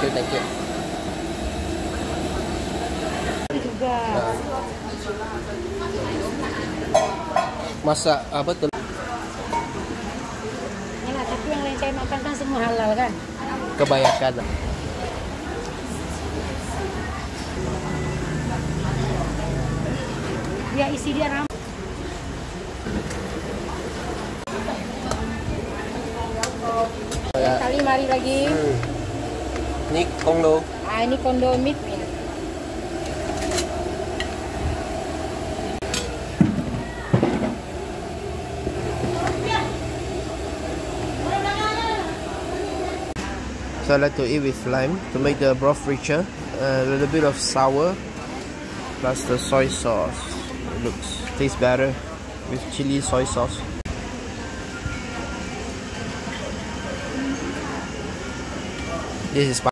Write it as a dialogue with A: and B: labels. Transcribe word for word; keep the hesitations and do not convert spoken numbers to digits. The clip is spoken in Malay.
A: you, thank you.
B: Juga.
A: Nah. Masak apa tuh?
B: Enak, tapi yang lain saya makan kan semua halal kan?
A: Kebanyakan.
B: Dia isi dia ram.
A: Ya.
B: Kali mari lagi.
A: Hmm. Ini kondo.
B: Ah, ini kondo meat ya.
A: So I like to eat with lime to make the broth richer. A little bit of sour plus the soy sauce. It looks tastes better with chili soy sauce. This is